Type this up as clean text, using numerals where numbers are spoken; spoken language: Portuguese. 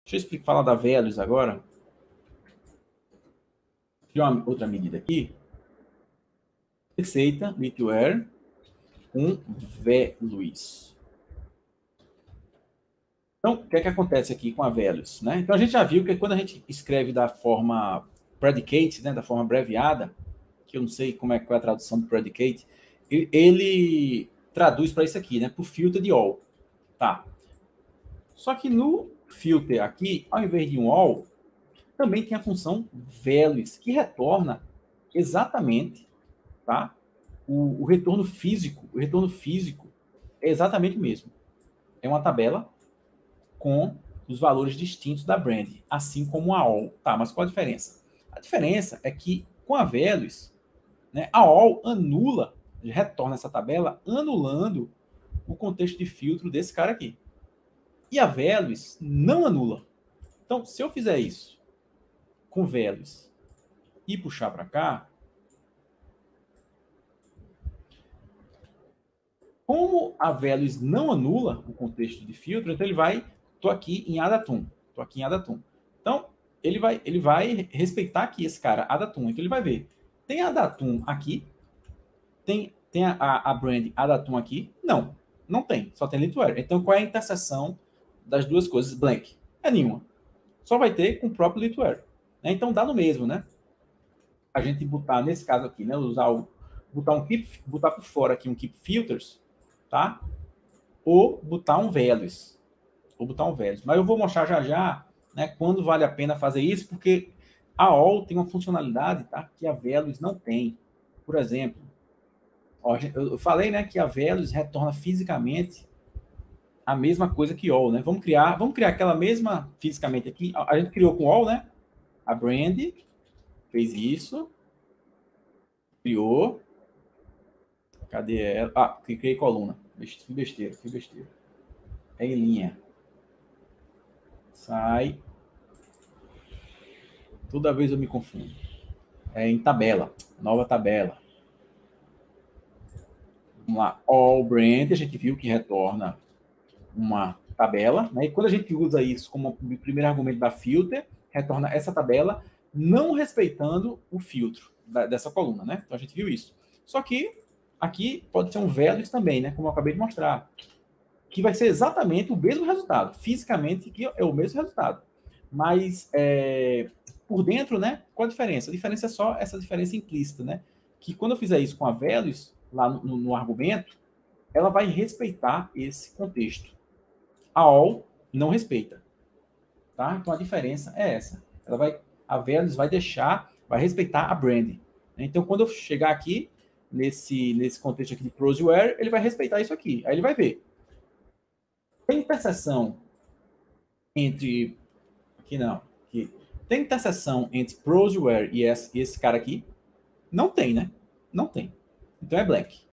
Deixa eu explicar, falar da values agora. Criar uma outra medida aqui. Receita, litware, com values. Então, o que é que acontece aqui com a values, né? Então, a gente já viu que quando a gente escreve da forma predicate, né, da forma abreviada, que eu não sei qual é a tradução do predicate, ele traduz para isso aqui, né, para o filter de all. Tá. Só que no filter aqui, ao invés de um all, também tem a função values, que retorna exatamente, tá? O retorno físico. O retorno físico é exatamente o mesmo. É uma tabela com os valores distintos da brand, assim como a all. Tá, mas qual a diferença? A diferença é que com a values, né, a all anula, retorna essa tabela anulando o contexto de filtro desse cara aqui. E a values não anula. Então, se eu fizer isso com values e puxar para cá, como a values não anula o contexto de filtro, então ele vai, tô aqui em Adatum, Então, ele vai respeitar aqui esse cara, Adatum. Então ele vai ver, tem Adatum aqui, tem a brand Adatum aqui? Não, não tem, só tem Litware. Então qual é a interseção das duas coisas? Blank. É nenhuma. Só vai ter com o próprio Litware. Então dá no mesmo, né? A gente botar, nesse caso aqui, né? Botar por fora aqui um keep filters, tá? Ou botar um values. Mas eu vou mostrar já já, né, quando vale a pena fazer isso, porque a all tem uma funcionalidade, tá, que a values não tem. Por exemplo, ó, eu falei, né, que a values retorna fisicamente a mesma coisa que all, né? Vamos criar aquela mesma fisicamente aqui. A gente criou com all, né? A brand fez isso, criou. Cadê ela? Ah, criei coluna. Fui besteira. É em linha. Sai. Toda vez eu me confundo. É em tabela. Nova tabela. Vamos lá. All brand, a gente viu que retorna uma tabela, né? E quando a gente usa isso como primeiro argumento da filter, retorna essa tabela, não respeitando o filtro dessa coluna, né? Então a gente viu isso. Só que aqui pode ser um values também, né? Como eu acabei de mostrar, que vai ser exatamente o mesmo resultado. Fisicamente, que é o mesmo resultado. Mas por dentro, né? Qual a diferença? A diferença é só essa diferença implícita, né? Que quando eu fizer isso com a values, lá no argumento, ela vai respeitar esse contexto. A all não respeita, tá? Então a diferença é essa. A values vai respeitar a brand. Então quando eu chegar aqui nesse contexto aqui de proseware, ele vai respeitar isso aqui. Aí ele vai ver. Tem interseção entre aqui não, aqui. Tem interseção entre proseware e esse cara aqui? Não tem, né? Não tem. Então é blank.